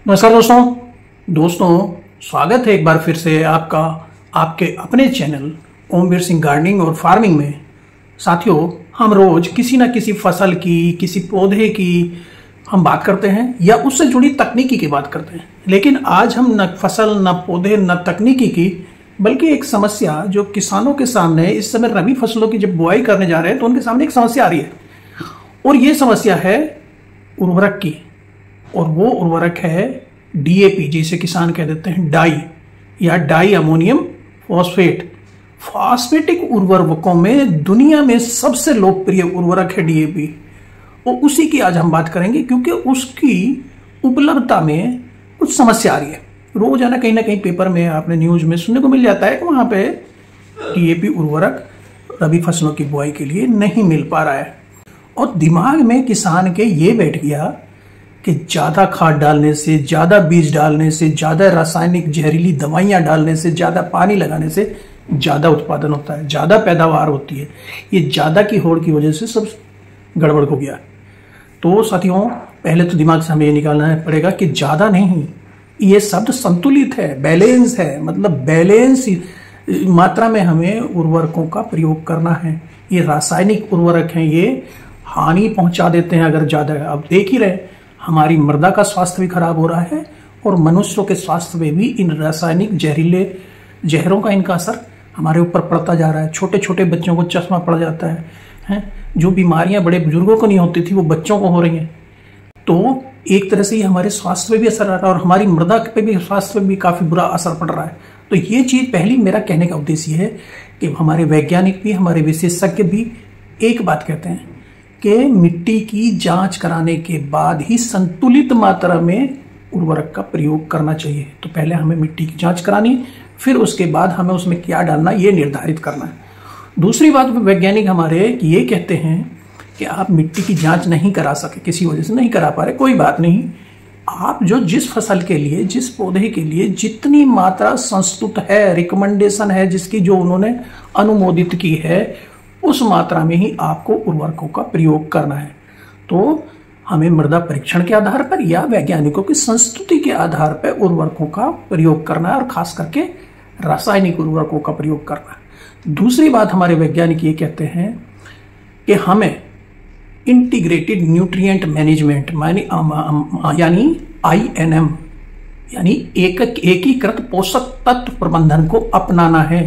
नमस्कार दोस्तों स्वागत है एक बार फिर से आपका आपके अपने चैनल ओमवीर सिंह गार्डनिंग और फार्मिंग में। साथियों, हम रोज किसी ना किसी फसल की, किसी पौधे की हम बात करते हैं या उससे जुड़ी तकनीकी की बात करते हैं। लेकिन आज हम न फसल, न पौधे, न तकनीकी की, बल्कि एक समस्या जो किसानों के सामने इस समय रबी फसलों की जब बुआई करने जा रहे हैं तो उनके सामने एक समस्या आ रही है, और ये समस्या है उर्वरक की। और वो उर्वरक है डीएपी, जिसे किसान कह देते हैं डाई या डाई अमोनियम फॉस्फेट। फॉस्फेटिक उर्वरकों में दुनिया में सबसे लोकप्रिय उर्वरक है डीएपी, और उसी की आज हम बात करेंगे क्योंकि उसकी उपलब्धता में कुछ समस्या आ रही है। रोजाना कहीं ना कहीं पेपर में, आपने न्यूज में सुनने को मिल जाता है कि वहां पे डीएपी उर्वरक रबी फसलों की बुआई के लिए नहीं मिल पा रहा है। और दिमाग में किसान के ये बैठ गया कि ज्यादा खाद डालने से, ज्यादा बीज डालने से, ज्यादा रासायनिक जहरीली दवाइयां डालने से, ज्यादा पानी लगाने से ज्यादा उत्पादन होता है, ज्यादा पैदावार होती है। ये ज्यादा की होड़ की वजह से सब गड़बड़ हो गया। तो साथियों, पहले तो दिमाग से हमें ये निकालना पड़ेगा कि ज्यादा नहीं, ये शब्द संतुलित है, बैलेंस है। मतलब बैलेंस मात्रा में हमें उर्वरकों का प्रयोग करना है। ये रासायनिक उर्वरक हैं, ये हानि पहुंचा देते हैं अगर ज्यादा है। अब देख ही रहे, हमारी मृदा का स्वास्थ्य भी खराब हो रहा है और मनुष्यों के स्वास्थ्य में भी इन रासायनिक जहरीले जहरों का इनका असर हमारे ऊपर पड़ता जा रहा है। छोटे छोटे बच्चों को चश्मा पड़ जाता है। जो बीमारियां बड़े बुजुर्गों को नहीं होती थी वो बच्चों को हो रही हैं। तो एक तरह से ये हमारे स्वास्थ्य पे भी असर आ रहा है और हमारी मृदा पे भी, स्वास्थ्य पे भी काफी बुरा असर पड़ रहा है। तो ये चीज पहली, मेरा कहने का उद्देश्य है कि हमारे वैज्ञानिक भी, हमारे विशेषज्ञ भी एक बात कहते हैं कि मिट्टी की जांच कराने के बाद ही संतुलित मात्रा में उर्वरक का प्रयोग करना चाहिए। तो पहले हमें मिट्टी की जांच करानी, फिर उसके बाद हमें उसमें क्या डालना ये निर्धारित करना है। दूसरी बात, वैज्ञानिक हमारे ये कहते हैं कि आप मिट्टी की जांच नहीं करा सके, किसी वजह से नहीं करा पा रहे, कोई बात नहीं। आप जो जिस फसल के लिए, जिस पौधे के लिए जितनी मात्रा संस्तुत है, रिकमेंडेशन है, जिसकी जो उन्होंने अनुमोदित की है, उस मात्रा में ही आपको उर्वरकों का प्रयोग करना है। तो हमें मृदा परीक्षण के आधार पर या वैज्ञानिकों की संस्तुति के आधार पर उर्वरकों का प्रयोग करना है, और खास करके रासायनिक उर्वरकों का प्रयोग करना है। दूसरी बात, हमारे वैज्ञानिक ये कहते हैं कि हमें इंटीग्रेटेड न्यूट्रिएंट मैनेजमेंट यानी INM यानी एकीकृत पोषक तत्व प्रबंधन को अपनाना है।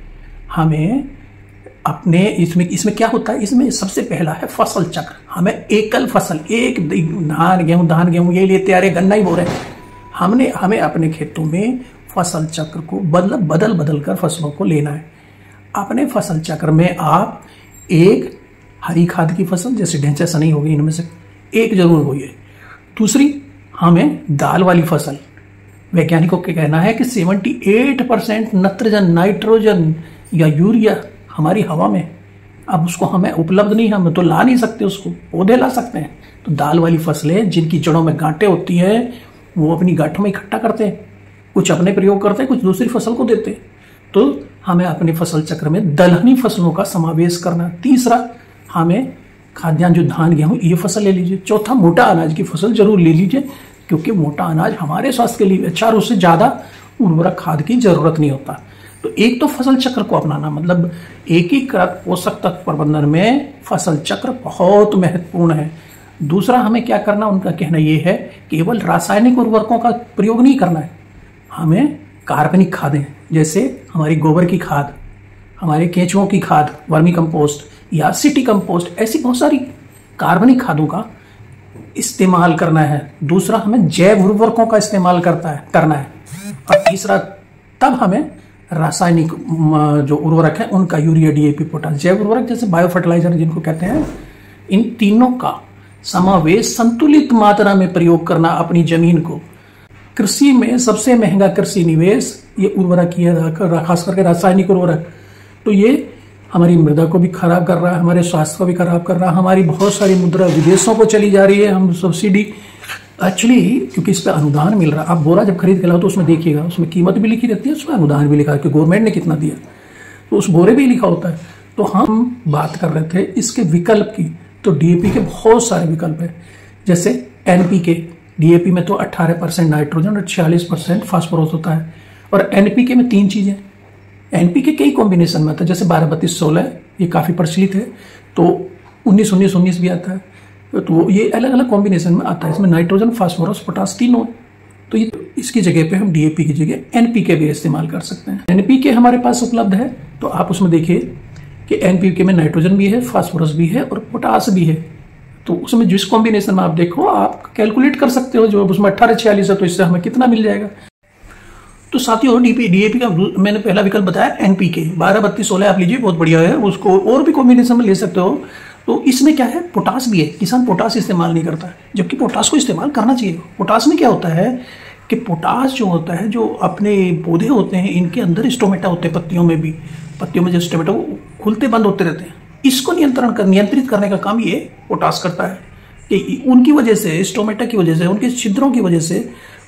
हमें अपने इसमें क्या होता है, इसमें सबसे पहला है फसल चक्र। हमें एकल फसल, एक धान गेहूं ये लेते आ रहे, गन्ना ही बो रहे, हमें अपने खेतों में फसल चक्र को बदल कर फसलों को लेना है। अपने फसल चक्र में आप एक हरी खाद की फसल जैसे ढेंचा सनी हो गई, इनमें से एक जरूर बोइए। दूसरी, हमें दाल वाली फसल, वैज्ञानिकों का कहना है कि 78% नाइट्रोजन या यूरिया हमारी हवा में, अब उसको हमें उपलब्ध नहीं, हम तो ला नहीं सकते, उसको पौधे ला सकते हैं। तो दाल वाली फसलें जिनकी जड़ों में गांठें होती हैं, वो अपनी गांठों में इकट्ठा करते हैं, कुछ अपने प्रयोग करते हैं, कुछ दूसरी फसल को देते हैं। तो हमें अपने फसल चक्र में दलहनी फसलों का समावेश करना। तीसरा, हमें खाद्यान्न, जो धान गेहूं ये फसल ले लीजिए। चौथा, मोटा अनाज की फसल जरूर ले लीजिए, क्योंकि मोटा अनाज हमारे स्वास्थ्य के लिए अच्छा, और उससे ज्यादा उर्वरक खाद की जरूरत नहीं होता। तो एक तो फसल चक्र को अपनाना, मतलब एकीकृत पोषक तत्व प्रबंधन में फसल चक्र बहुत महत्वपूर्ण है। दूसरा, हमें क्या करना, उनका कहना यह है केवल रासायनिक उर्वरकों का प्रयोग नहीं करना है, हमें कार्बनिक खादें, जैसे हमारी गोबर की खाद, हमारे केंचुओं की खाद, वर्मी कंपोस्ट या सिटी कंपोस्ट, ऐसी बहुत सारी कार्बनिक खादों का इस्तेमाल करना है। दूसरा, हमें जैव उर्वरकों का इस्तेमाल करना है। और तीसरा, तब हमें रासायनिक जो उर्वरक है उनका, यूरिया, डीएपी, पोटाश, जैव उर्वरक जैसे बायो फर्टिलाइजर जिनको कहते हैं, इन तीनों का समावेश संतुलित मात्रा में प्रयोग करना अपनी जमीन को। कृषि में सबसे महंगा कृषि निवेश ये उर्वरक ही है, खास करके रासायनिक उर्वरक। तो ये हमारी मृदा को भी खराब कर रहा है, हमारे स्वास्थ्य को भी खराब कर रहा है। हमारी बहुत सारी मुद्रा विदेशों को चली जा रही है। हम सब्सिडी एक्चुअली, क्योंकि इस पर अनुदान मिल रहा है। आप बोरा जब खरीद के लाओ तो उसमें देखिएगा, उसमें कीमत भी लिखी रहती है, उसमें अनुदान भी लिखा है कि गवर्नमेंट ने कितना दिया, तो उस बोरे भी लिखा होता है। तो हम बात कर रहे थे इसके विकल्प की, तो डीएपी के बहुत सारे विकल्प है, जैसे एनपीके डीएपी में तो 18% नाइट्रोजन और 46% फास्फोरस होता है। और एनपीके में 3 चीजें। एनपीके कई कॉम्बिनेशन में आता है, जैसे 12-32-16 ये काफी प्रचलित है, तो 19-19-19 भी आता है। तो ये अलग अलग कॉम्बिनेशन में आता है। इसमें नाइट्रोजन, फास्फोरस, पोटास तीनों। तो ये इसकी जगह पे हम डीएपी की जगह एनपीके भी इस्तेमाल कर सकते हैं। एनपीके हमारे पास उपलब्ध है, तो आप उसमें देखिए कि एनपीके में नाइट्रोजन भी है, फास्फोरस भी है और पोटास भी है। तो उसमें जिस कॉम्बिनेशन में आप देखो, आप कैलकुलेट कर सकते हो। जो उसमें 18-46 है, तो इससे हमें कितना मिल जाएगा। तो साथियों, डीएपी का मैंने पहला विकल्प बताया एनपीके, 12-32-16 आप लीजिए, बहुत बढ़िया है। उसको और भी कॉम्बिनेशन में ले सकते हो। तो इसमें क्या है, पोटास भी है। किसान पोटास इस्तेमाल नहीं करता है, जबकि पोटास को इस्तेमाल करना चाहिए। पोटास में क्या होता है कि पोटास जो होता है, जो अपने पौधे होते हैं, इनके अंदर स्टोमेटा होते हैं, पत्तियों में भी, पत्तियों में जो स्टोमेटा वो खुलते बंद होते रहते हैं। इसको नियंत्रित करने का काम ये पोटास करता है कि उनकी वजह से, स्टोमेटा की वजह से, उनके छिद्रों की वजह से,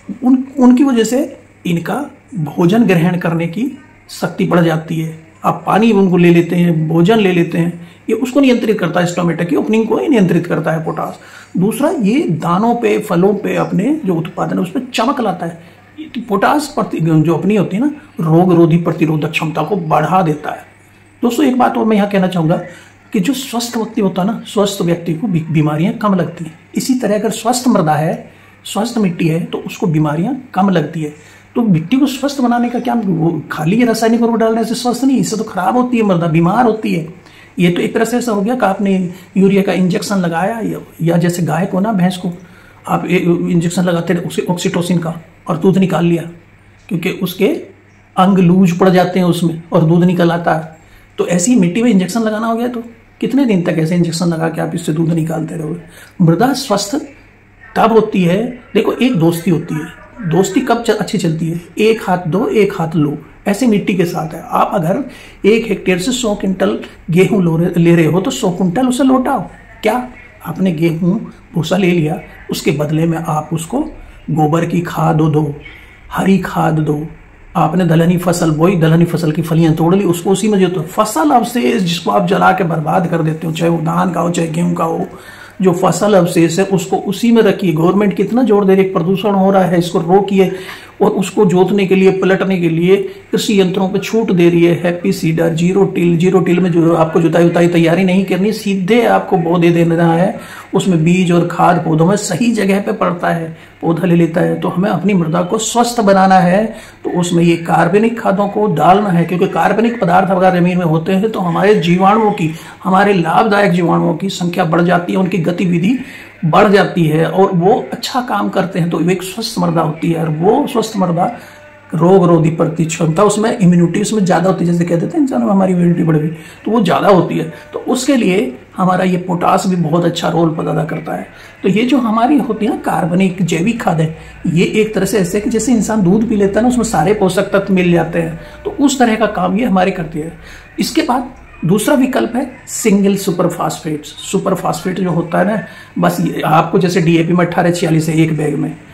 उनकी वजह से इनका भोजन ग्रहण करने की शक्ति बढ़ जाती है। आप पानी उनको ले लेते हैं, भोजन ले लेते हैं, ये उसको नियंत्रित करता है। स्टोमेटा की ओपनिंग को ही नियंत्रित करता है पोटास। दूसरा, ये दानों पे, फलों पे अपने जो उत्पादन है उस पर चमक लाता है। तो पोटास जो अपनी होती है ना, रोग रोधी प्रतिरोधक क्षमता को बढ़ा देता है। दोस्तों, एक बात और मैं यहाँ कहना चाहूँगा कि जो स्वस्थ व्यक्ति होता है ना, स्वस्थ व्यक्ति को बीमारियां कम लगती हैं। इसी तरह अगर स्वस्थ मृदा है, स्वस्थ मिट्टी है, तो उसको बीमारियां कम लगती है। तो मिट्टी को स्वस्थ बनाने का क्या, वो खाली रासायनिक उर्वरक डालने से स्वस्थ नहीं, इससे तो खराब होती है मृदा, बीमार होती है। ये तो एक तरह से ऐसा हो गया कि आपने यूरिया का इंजेक्शन लगाया, या जैसे गाय को ना, भैंस को आप इंजेक्शन लगाते रहे उसे ऑक्सीटोसिन का, और दूध निकाल लिया, क्योंकि उसके अंग लूज पड़ जाते हैं उसमें और दूध निकल आता है। तो ऐसी मिट्टी में इंजेक्शन लगाना हो गया, तो कितने दिन तक ऐसे इंजेक्शन लगा के आप इससे दूध निकालते रहोगे। मृदा स्वस्थ तब होती है। देखो, एक दोस्ती होती है, दोस्ती कब अच्छी चलती है, एक हाथ दो एक हाथ लो, ऐसे मिट्टी के साथ है। आप अगर 1 हेक्टेयर से 100 क्विंटल गेहूं ले रहे हो, तो 100 क्विंटल उसे लौटाओ। क्या, आपने गेहूं भूसा ले लिया, उसके बदले में आप उसको गोबर की खाद दो, हरी खाद दो। आपने दलहनी फसल बोई, दलहनी फसल की फलियां तोड़ ली, उसको उसी में जो, तो फसल अवशेष जिसको आप जला के बर्बाद कर देते हो, चाहे वो धान का हो चाहे गेहूं का हो, जो फसल अवशेष है उसको उसी में रखिए। गवर्नमेंट कितना जोर दे रही है, प्रदूषण हो रहा है, इसको रोकिए। और उसको जोतने के लिए, पलटने के लिए कृषि यंत्रों पे छूट दे रही है। हैप्पी सीडर, जीरो टिल में जो आपको जुताई उताई तैयारी नहीं करनी, सीधे आपको बो दे देना है। उसमें बीज और खाद पौधों में सही जगह पे पड़ता है, पौधा ले लेता है। तो हमें अपनी मृदा को स्वस्थ बनाना है, तो उसमें ये कार्बनिक खादों को डालना है, क्योंकि कार्बनिक पदार्थ अगर जमीन में होते हैं तो हमारे जीवाणुओं की, हमारे लाभदायक जीवाणुओं की संख्या बढ़ जाती है, उनकी गतिविधि बढ़ जाती है और वो अच्छा काम करते हैं। तो एक स्वस्थ मृदा होती है, और वो स्वस्थ मृदा रोग रोधी प्रति क्षमता, उसमें इम्यूनिटी उसमें ज्यादा होती है। जैसे कहते थे इंसानों में हमारी इम्यूनिटी बढ़ गई, तो वो ज्यादा होती है। तो उसके लिए हमारा ये पोटास भी बहुत अच्छा रोल अदा करता है। तो ये जो हमारी होती है ना कार्बनिक जैविक खाद है, ये एक तरह से ऐसे कि जैसे इंसान दूध पी लेता है ना, उसमें सारे पोषक तत्व मिल जाते हैं, तो उस तरह का काम ये हमारी करती है। इसके बाद दूसरा विकल्प है single super phosphate. Super phosphate जो होता है ना, बस आपको जैसे डीएपी में 18-46 है, एक बैग में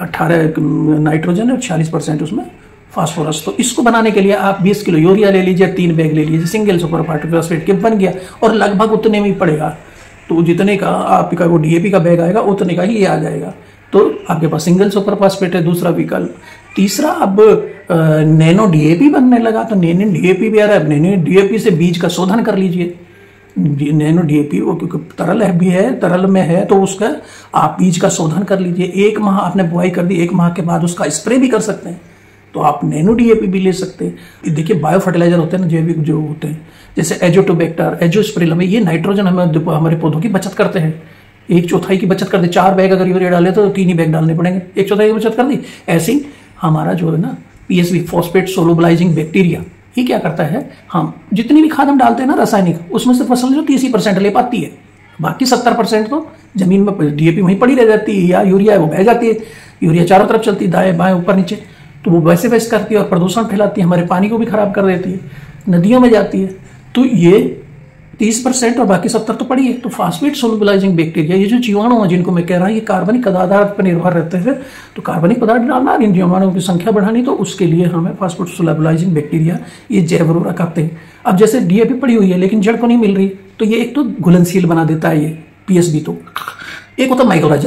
18 नाइट्रोजन और 46% उसमें फास्फोरस। तो इसको बनाने के लिए आप 20 किलो यूरिया ले लीजिए, 3 बैग ले लीजिए सिंगल सुपर फास्फेट के, बन गया। और लगभग उतने में ही पड़ेगा, तो जितने का आपका वो डीएपी का बैग आएगा उतने का ही ये आ जाएगा। तो आपके पास सिंगल सुपर फास्फेट है दूसरा विकल्प। तीसरा, अब नैनो डीएपी बनने लगा, तो नैनो डीएपी भी आ रहा है। नैनो डीएपी से बीज का शोधन कर लीजिए। नैनो डीएपी वो क्योंकि तरल है भी है, तरल में है, तो उसका आप बीज का शोधन कर लीजिए। 1 माह आपने बुआई कर दी, 1 माह के बाद उसका स्प्रे भी कर सकते हैं, तो आप नैनो डीएपी भी ले सकते हैं। देखिए, बायो फर्टिलाइजर होते हैं ना, जैविक जो होते हैं, जैसे एजोटोबैक्टर, एजोस्प्रिलम, ये नाइट्रोजन हमारे पौधों की बचत करते हैं। 1/4 की बचत कर दी। 4 बैग अगर यूरिया डाले तो 3 ही बैग डालने पड़ेंगे, 1/4 की बचत कर दी। ऐसे ही हमारा जो है ना पीएसबी, फॉस्फेट सोलुबलाइजिंग बैक्टीरिया, ये क्या करता है, हम जितनी भी खाद हम डालते हैं ना रासायनिक, उसमें से फसल जो 30% ले पाती है, बाकी 70% तो जमीन में डीएपी वहीं पड़ी रह जाती है, या यूरिया है वो बह जाती है। यूरिया चारों तरफ चलती है, दाएं बाएं ऊपर नीचे, तो वो वैसे करती है और प्रदूषण फैलाती है, हमारे पानी को भी खराब कर देती है, नदियों में जाती है। तो ये 30% और बाकी 70 तो पड़ी है। तो फास्फेट सोलुबलाइजिंग बैक्टीरिया, ये जो जीवाणु है जिनको मैं कह रहा हूँ, ये कार्बनिक पदार्थ पर निर्भर रहते हैं। तो कार्बनिक पदार्थ डालना, इन जीवाणुओं की संख्या बढ़ानी, तो उसके लिए हमें फास्फेट सोलुबलाइजिंग बैक्टीरिया, ये जैव उर्वरक आते हैं। अब जैसे डीएपी पड़ी हुई है लेकिन जड़ को नहीं मिल रही, तो ये एक तो घुलनशील बना देता है ये पीएसबी। तो एक होता है माइक्रोराजा।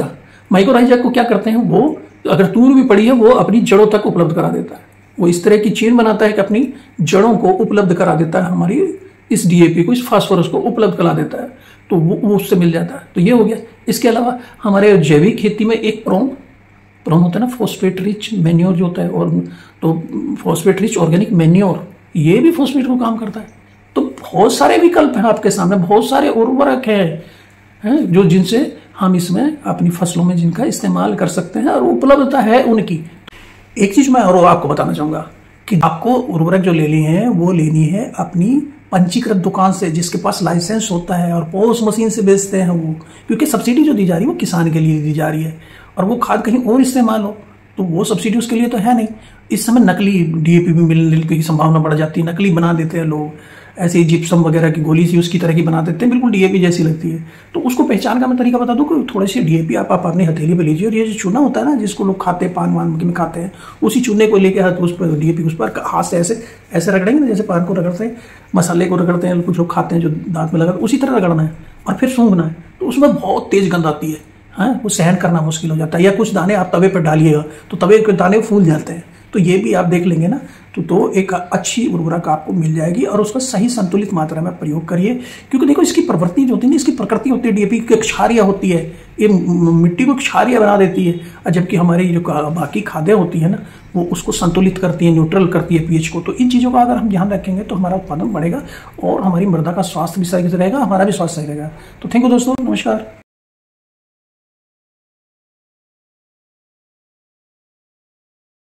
माइक्रोराइजा को क्या करते हैं, वो अगर तूर भी पड़ी है वो अपनी जड़ों तक उपलब्ध करा देता है। वो इस तरह की चेन बनाता है कि अपनी जड़ों को उपलब्ध करा देता है, हमारी इस डीएपी को, इस फास्फोरस को उपलब्ध करा देता है, तो वो उससे मिल जाता है। तो ये हो गया। इसके अलावा हमारे जैविक खेती में एक प्रोन होता है ना, फॉस्फेट रिच मैन्योर जो होता है, और तो फॉस्फेट रिच ऑर्गेनिक मैन्योर, ये भी फॉस्फेट को काम करता है। तो बहुत सारे विकल्प हैं आपके सामने, बहुत सारे उर्वरक हैं जो जिनसे हम इसमें अपनी फसलों में जिनका इस्तेमाल कर सकते हैं और उपलब्धता है उनकी। एक चीज मैं और आपको बताना चाहूंगा कि आपको उर्वरक जो लेनी है वो लेनी है अपनी पंजीकृत दुकान से, जिसके पास लाइसेंस होता है और पॉस मशीन से बेचते हैं वो, क्योंकि सब्सिडी जो दी जा रही है वो किसान के लिए दी जा रही है, और वो खाद कहीं और इस्तेमाल हो तो वो सब्सिडी उसके लिए तो है नहीं। इस समय नकली डीएपी भी मिलने की संभावना बढ़ जाती है, नकली बना देते हैं लोग, ऐसे ही जिप्सम वगैरह की गोली सी उसकी तरह की बना देते हैं, बिल्कुल डीएपी जैसी लगती है। तो उसको पहचान का मैं तरीका बता दूं कि थोड़ी सी डीएपी आप अपनी हथेली पे लीजिए, और ये जो चूना होता है ना जिसको लोग खाते हैं, पान वान में खाते हैं, उसी चूने को लेके हाथ उस पर डीएपी उस पर हाथ से ऐसे ऐसे रगड़ेंगे ना, जैसे पान को रगड़ते हैं, मसाले को रगड़ते हैं, कुछ लोग खाते हैं जो दांत में लगा, उसी तरह रगड़ना है और फिर सूंघना है। तो उसमें बहुत तेज गंध आती है, वो सहन करना मुश्किल हो जाता है। या कुछ दाने आप तवे पर डालिएगा तो तवे के दाने फूल जाते हैं, तो ये भी आप देख लेंगे ना, तो एक अच्छी उर्वरक आपको मिल जाएगी, और उसका सही संतुलित मात्रा में प्रयोग करिए। क्योंकि देखो इसकी प्रवृत्ति जो होती है ना, इसकी प्रकृति होती है, डीएपी की क्षारिया होती है, ये मिट्टी को क्षारिया बना देती है, और जबकि हमारी जो बाकी खादें होती है ना वो उसको संतुलित करती है, न्यूट्रल करती है पीएच को। तो इन चीज़ों का अगर हम ध्यान रखेंगे तो हमारा उत्पादन बढ़ेगा और हमारी मृदा का स्वास्थ्य भी सही रहेगा, हमारा भी स्वास्थ्य सही रहेगा। तो थैंक यू दोस्तों, नमस्कार।